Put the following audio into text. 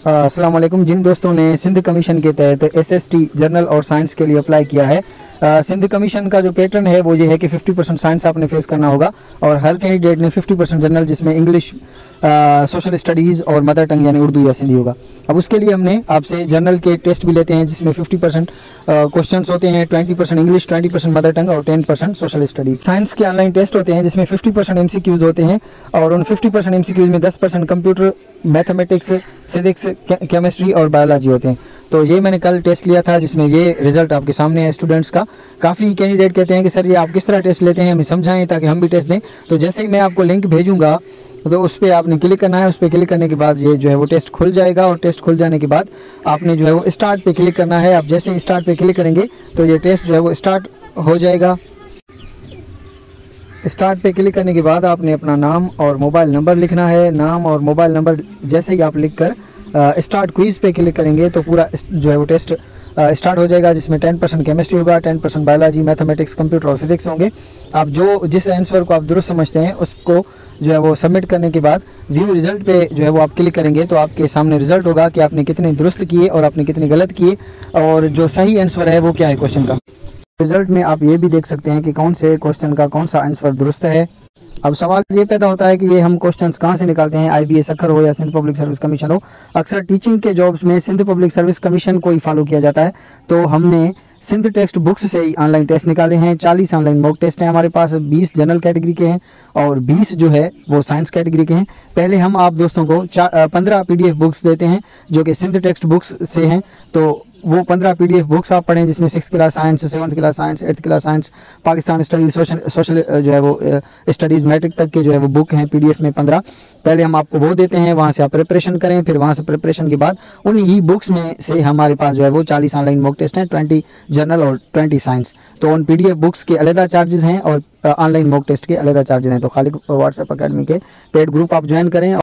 अस्सलाम वालेकुम। जिन दोस्तों ने सिंध कमीशन के तहत एसएसटी जनरल और साइंस के लिए अप्लाई किया है, सिंध कमीशन का जो पैटर्न है वो ये है कि 50% साइंस आपने फेस करना होगा और हर कैंडिडेट ने 50% जनरल, जिसमें इंग्लिश, सोशल स्टडीज़ और मदर टंग यानी उर्दू या सिंधी होगा। अब उसके लिए हमने आपसे जनरल के टेस्ट भी लेते हैं जिसमें 50% क्वेश्चंस होते हैं, 20% इंग्लिश, 20% मदर टंग और 10% सोशल स्टडीज़। साइंस के ऑनलाइन टेस्ट होते हैं जिसमें 50% एमसीक्यूज़ होते हैं और उन 50% एमसीक्यूज़ में 10% कंप्यूटर, मैथमेटिक्स, फिजिक्स, केमिस्ट्री और बायोलॉजी होते हैं। तो ये मैंने कल टेस्ट लिया था जिसमें ये रिजल्ट आपके सामने है स्टूडेंट्स का। काफ़ी कैंडिडेट कहते हैं कि सर ये आप किस तरह टेस्ट लेते हैं, हमें समझाएं ताकि हम भी टेस्ट दें। तो जैसे ही मैं आपको लिंक भेजूंगा तो उस पर आपने क्लिक करना है। उस पर क्लिक करने के बाद ये जो है वो टेस्ट खुल जाएगा और टेस्ट खुल जाने के बाद आपने जो है वो स्टार्ट पे क्लिक करना है। आप जैसे ही स्टार्ट पे क्लिक करेंगे तो ये टेस्ट जो है वो स्टार्ट हो जाएगा। स्टार्ट पे क्लिक करने के बाद आपने अपना नाम और मोबाइल नंबर लिखना है। नाम और मोबाइल नंबर जैसे ही आप लिख कर स्टार्ट क्विज़ पे क्लिक करेंगे तो पूरा जो है वो टेस्ट स्टार्ट हो जाएगा, जिसमें 10% केमिस्ट्री होगा, 10% बायोलॉजी, मैथमेटिक्स, कंप्यूटर और फिजिक्स होंगे। आप जिस आंसर को आप दुरुस्त समझते हैं उसको जो है वो सबमिट करने के बाद व्यू रिजल्ट पे जो है वो आप क्लिक करेंगे तो आपके सामने रिजल्ट होगा कि आपने कितने दुरुस्त किए और आपने कितने गलत किए और जो सही आंसर है वो क्या है क्वेश्चन का। रिजल्ट में आप ये भी देख सकते हैं कि कौन से क्वेश्चन का कौन सा आंसर दुरुस्त है। अब सवाल ये पैदा होता है कि ये हम क्वेश्चंस कहाँ से निकालते हैं, आईबीएस अखर हो या सिंध पब्लिक सर्विस कमीशन हो। अक्सर टीचिंग के जॉब्स में सिंध पब्लिक सर्विस कमीशन को ही फॉलो किया जाता है। तो हमने सिंध टेक्स्ट बुक्स से ही ऑनलाइन टेस्ट निकाले हैं। 40 ऑनलाइन मॉक टेस्ट हैं हमारे पास, 20 जनरल कैटेगरी के हैं और 20 जो है वो साइंस कैटेगरी के हैं। पहले हम आप दोस्तों को 15 पीडीएफ बुक्स देते हैं जो कि सिंध टेक्स्ट बुक्स से हैं। तो वो 15 पीडीएफ बुक्स आप पढ़ें जिसमें 6th class science, 7th class science, 8th class science, Pakistan studies, social जो है वो स्टडीज़ मैट्रिक तक के जो है वो बुक हैं पीडीएफ में 15। पहले हम आपको वो देते हैं, वहाँ से आप प्रिपरेशन करें। फिर वहाँ से प्रिपरेशन के बाद उन ही बुक्स में से हमारे पास जो है वो 40 ऑनलाइन मॉक टेस्ट हैं, 20 जनरल और 20 साइंस। तो उन पीडीएफ बुक्स के अलग चार्जेस हैं और ऑनलाइन मॉक टेस्ट के अलग चार्जेस हैं। तो खाली व्हाट्सएप अकेडमी के पेड ग्रुप आप ज्वाइन करें।